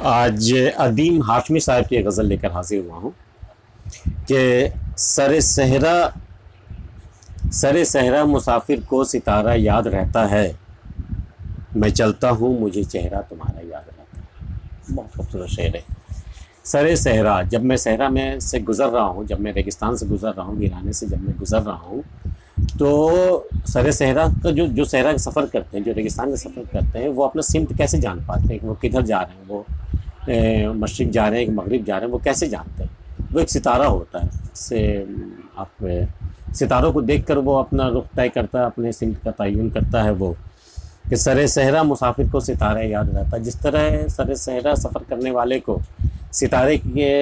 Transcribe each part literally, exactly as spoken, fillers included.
आज अदीम हाशमी साहब की गज़ल लेकर हाजिर हुआ हूँ कि सरे सहरा सरे सहरा मुसाफिर को सितारा याद रहता है, मैं चलता हूँ मुझे चेहरा तुम्हारा याद रहता है। बहुत खूबसूरत शेर है। सरे सहरा, जब मैं सहरा में से गुज़र रहा हूँ, जब मैं रेगिस्तान से गुज़र रहा हूँ, वीराने से जब मैं गुज़र रहा हूँ, तो सरे सहरा का जो जो सहरा का सफ़र करते हैं, जो रेगिस्तान का सफ़र करते हैं, वो अपना सिमत कैसे जान पाते हैं कि वो किधर जा रहे हैं, वो मशरिक़ जा रहे हैं कि मगरिब जा रहे हैं, वो कैसे जानते हैं? वो एक सितारा होता है। से आप सितारों को देखकर वो अपना रुख तय करता है, अपने सिमत का तयन करता है। वो कि सरे सहरा मुसाफिर को सितारा याद रहता है। जिस तरह सरे सहरा सफ़र करने वाले को सितारे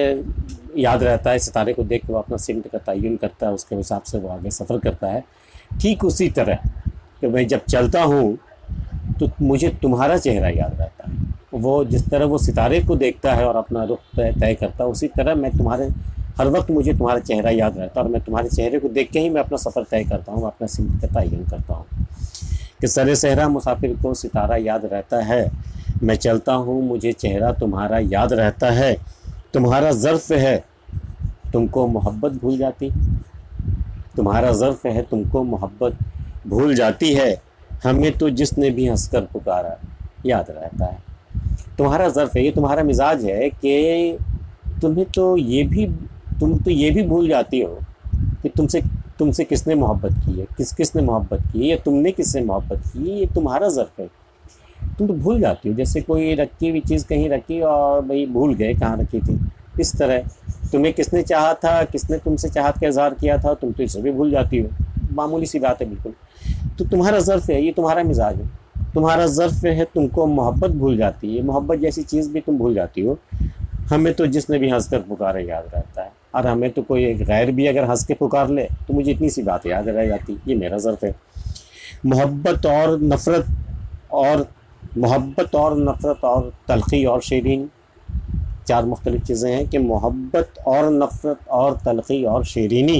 के याद रहता है, सितारे को देख के वो अपना सिमत का तयन करता है, उसके हिसाब से वो आगे सफ़र करता है। ठीक उसी तरह कि मैं जब चलता हूँ तो मुझे तुम्हारा चेहरा याद रहता है। वो जिस तरह वो सितारे को देखता है और अपना रुख तय करता है, उसी तरह मैं तुम्हारे हर वक्त मुझे तुम्हारा चेहरा याद रहता है और मैं तुम्हारे चेहरे को देख के ही मैं अपना सफ़र तय करता हूँ, अपना सिमत का तयन करता हूँ। कि सरे सहरा मुसाफिर को सितारा याद रहता है, मैं चलता हूँ मुझे चेहरा तुम्हारा याद रहता है। तुम्हारा ज़र्फ़ है तुमको मोहब्बत भूल जाती, तुम्हारा ज़र्फ़ है तुमको मोहब्बत भूल जाती है, हमें तो जिसने भी हंसकर पुकारा याद रहता है। तुम्हारा ज़र्फ़ है, ये तुम्हारा मिजाज है कि तुम्हें तो ये भी तुम तो ये भी भूल जाती हो कि तुमसे तुमसे किसने मोहब्बत की है, किस किसने मोहब्बत की है, या तुमने किससे मोहब्बत की है। ये तुम्हारा ज़र्फ़ है, तुम तो भूल जाती हो। जैसे कोई रखी हुई चीज़ कहीं रखी और भाई भूल गए कहाँ रखी थी, इस तरह तुम्हें किसने चाहा था, किसने तुमसे चाहत का इज़हार किया था, तुम तो इसे भी भूल जाती हो। मामूली सी बात है बिल्कुल। तो तुम्हारा ज़र्फ़ है, ये तुम्हारा मिजाज है। तुम्हारा ज़र्फ़ है तुमको मोहब्बत भूल जाती है, मोहब्बत जैसी चीज़ भी तुम भूल जाती हो। हमें तो जिसने भी हंस कर पुकारे याद रहता है, और हमें तो कोई गैर भी अगर हंस के पुकार ले तो मुझे इतनी सी बात याद रह जाती, ये मेरा ज़र्फ़ है। मोहब्बत और नफ़रत और मोहब्बत और नफ़रत और तलख़ी और शेरीन, चार मुख्तलिफ़ चीज़ें हैं कि मोहब्बत और नफ़रत और तलख़ी और शेरीनी,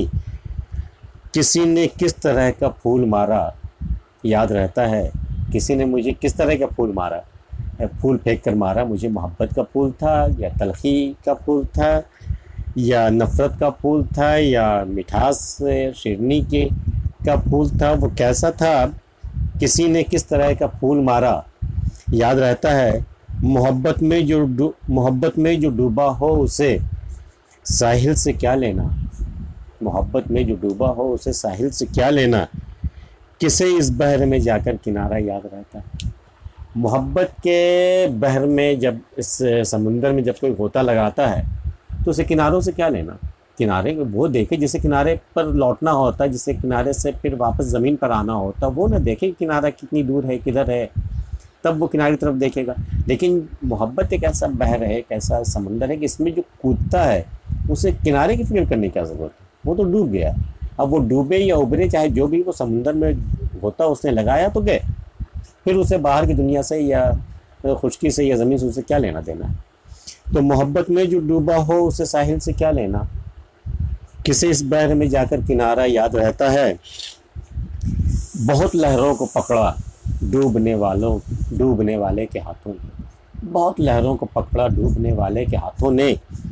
किसी ने किस तरह का फूल मारा याद रहता है। किसी ने मुझे किस तरह का फूल मारा, फूल फेंक कर मारा, मुझे मोहब्बत का फूल था या तलख़ी का फूल था या नफ़रत का फूल था या मिठास शेरनी के का फूल था, वो कैसा था, किसी ने किस तरह का फूल मारा याद रहता है। मोहब्बत में जो मोहब्बत में जो डूबा हो उसे साहिल से क्या लेना, मोहब्बत में जो डूबा हो उसे साहिल से क्या लेना, किसे इस बहर में जाकर किनारा याद रहता है। मोहब्बत के बहर में जब इस समुंदर में जब कोई गोता लगाता है तो उसे किनारों से क्या लेना। किनारे वो देखे जिसे किनारे पर लौटना होता है, जिसे किनारे से फिर वापस ज़मीन पर आना होता, वो ना देखे किनारा कितनी दूर है, किधर है, तब वो किनारे की तरफ देखेगा। लेकिन मोहब्बत एक ऐसा बहर है, एक ऐसा समंदर है कि इसमें जो कूदता है उसे किनारे की फिक्र करने की क्या ज़रूरत है, वो तो डूब गया। अब वो डूबे या उभरे, चाहे जो भी, वो समुंदर में होता उसने लगाया तो गए, फिर उसे बाहर की दुनिया से या खुश्की से या ज़मीन से उसे क्या लेना देना है। तो मोहब्बत में जो डूबा हो उसे साहिल से क्या लेना, किसे इस बहर में जाकर किनारा याद रहता है। बहुत लहरों को पकड़ा डूबने वालों डूबने वाले के हाथों ने, बहुत लहरों को पकड़ा डूबने वाले के हाथों ने,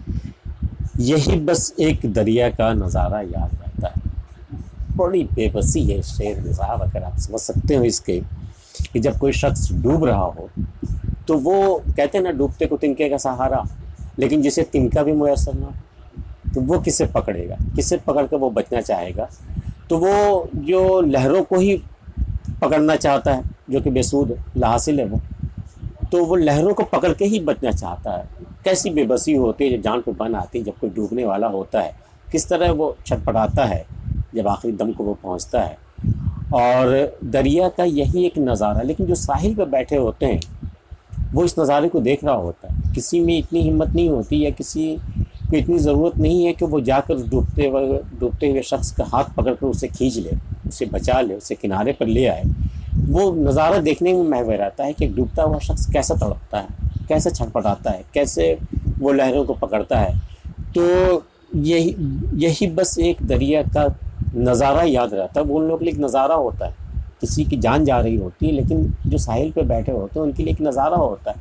यही बस एक दरिया का नज़ारा याद रहता है। बड़ी बेबसी है शेर निज़ाम, अगर आप समझ सकते हो इसके, कि जब कोई शख्स डूब रहा हो तो वो कहते हैं ना, डूबते को तिनके का सहारा, लेकिन जिसे तिनका भी मुयसर ना हो तो वो किसे पकड़ेगा, किसे पकड़ कर वो बचना चाहेगा। तो वो जो लहरों को ही पकड़ना चाहता है, जो कि बेसूद लाहासिल है, वो तो वो लहरों को पकड़ के ही बचना चाहता है। कैसी बेबसी होती है जब जान पे बन आती है, जब कोई डूबने वाला होता है, किस तरह वो छटपटाता है जब आखिरी दम को वो पहुंचता है। और दरिया का यही एक नज़ारा, लेकिन जो साहिल पर बैठे होते हैं वो इस नज़ारे को देख रहा होता है। किसी में इतनी हिम्मत नहीं होती या किसी को इतनी ज़रूरत नहीं है कि वो जाकर डूबते हुए डूबते हुए शख्स का हाथ पकड़कर उसे खींच ले, उसे बचा ले, उसे किनारे पर ले आए। वो नज़ारा देखने में महव रहता है कि डूबता हुआ शख्स कैसा तड़पता है, कैसे छटपटाता है, कैसे वो लहरों को पकड़ता है। तो यही यही बस एक दरिया का नज़ारा याद रहता है। वो उन लोगों के लिए एक नज़ारा होता है, किसी की जान जा रही होती है, लेकिन जो साहिल पे बैठे होते हैं उनके लिए एक नज़ारा होता है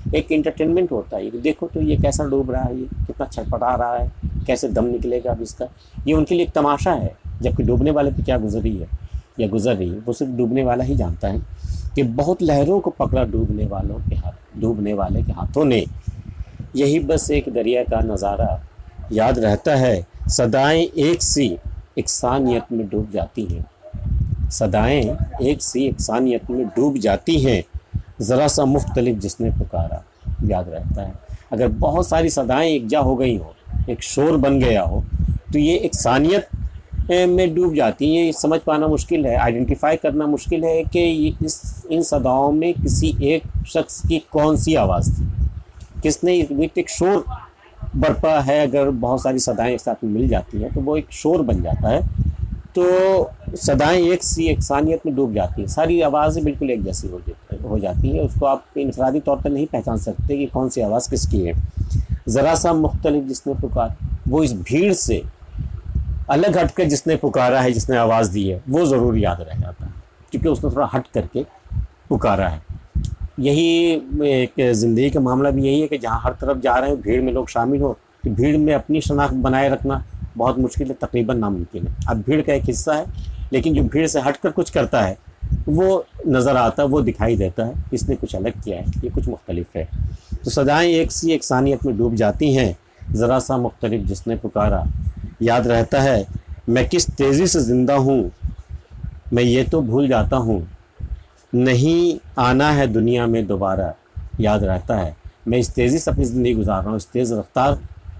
एक इंटरटेनमेंट होता है कि देखो तो ये कैसा डूब रहा है, ये कितना छटपटा रहा है, कैसे दम निकलेगा अब इसका। ये उनके लिए एक तमाशा है, जबकि डूबने वाले पे क्या गुजर रही है या गुजर रही है वो सिर्फ डूबने वाला ही जानता है कि बहुत लहरों को पकड़ा डूबने वालों के हाथ डूबने वाले के हाथों ने। यही बस एक दरिया का नज़ारा याद रहता है, सदाएं एक सी इकसानियत में डूब जाती हैं, सदाएं एक सी इकसानियत में डूब जाती हैं, ज़रा सा मुख्तलिफ जिसने पुकारा याद रहता है। अगर बहुत सारी सदाएं एकजा हो गई हो, एक शोर बन गया हो, तो ये इकसानियत में डूब जाती हैं। ये समझ पाना मुश्किल है, आइडेंटिफाई करना मुश्किल है कि इस इन सदाओं में किसी एक शख्स की कौन सी आवाज़ थी, किसने एक शोर बरपा है। अगर बहुत सारी सदाएं एक साथ में मिल जाती हैं तो वो एक शोर बन जाता है, तो सदाएं एक सी इकसानियत में डूब जाती हैं, सारी आवाज़ें बिल्कुल एक जैसी हो जाती हो जाती हैं। उसको आप इनफरादी तौर पर नहीं पहचान सकते कि कौन सी आवाज़ किसकी है। ज़रा सा मुख्तलिफ जिसने पुकार, वो इस भीड़ से अलग हट कर जिसने पुकारा है, जिसने आवाज़ दी है, वो ज़रूर याद रह जाता है, क्योंकि उसने थोड़ा हट करके पुकारा है। यही एक ज़िंदगी का मामला भी यही है कि जहाँ हर तरफ जा रहे हैं भीड़ में लोग शामिल हो, तो भीड़ में अपनी शनाख्त बनाए रखना बहुत मुश्किल है, तकरीबन नामुमकिन है। अब भीड़ का एक हिस्सा है, लेकिन जो भीड़ से हटकर कुछ करता है वो नज़र आता है, वो दिखाई देता है, इसने कुछ अलग किया है, ये कुछ मुख्तलिफ है। तो सदाएं एक सी इकसानियत में डूब जाती हैं, ज़रा सा मुख्तलिफ जिसने पुकारा याद रहता है। मैं किस तेज़ी से ज़िंदा हूँ मैं ये तो भूल जाता हूँ, नहीं आना है दुनिया में दोबारा याद रहता है। मैं इस तेज़ी से अपनी ज़िंदगी गुजार रहा हूँ, इस तेज़ रफ्तार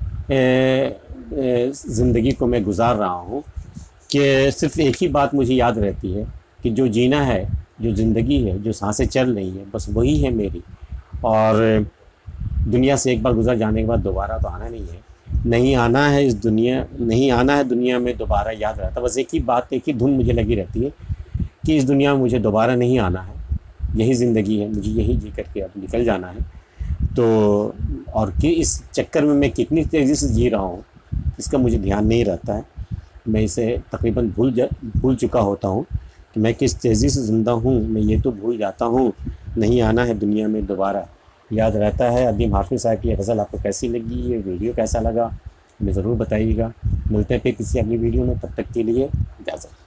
ज़िंदगी को मैं गुजार रहा हूँ कि सिर्फ एक ही बात मुझे याद रहती है कि जो जीना है, जो ज़िंदगी है, जो सांसें चल रही हैं, बस वही है मेरी। और दुनिया से एक बार गुजर जाने के बाद दोबारा तो आना नहीं है, नहीं आना है इस दुनिया नहीं आना है दुनिया में दोबारा याद रहता है। बस एक ही बात, एक ही धुन मुझे लगी रहती है कि इस दुनिया में मुझे दोबारा नहीं आना है, यही ज़िंदगी है, मुझे यही जी करके अब निकल जाना है। तो और कि इस चक्कर में मैं कितनी तेज़ी से जी रहा हूँ इसका मुझे ध्यान नहीं रहता है। मैं इसे तकरीबन भूल जा भूल चुका होता हूँ कि मैं किस तेज़ी से ज़िंदा हूँ, मैं ये तो भूल जाता हूँ, नहीं आना है दुनिया में दोबारा याद रहता है। अदीम हाशमी साहब की गज़ल आपको कैसी लगी, ये वीडियो कैसा लगा, हमें ज़रूर बताइएगा। मिलते हैं फिर किसी अगली वीडियो में, तब तक के लिए इजाज़त।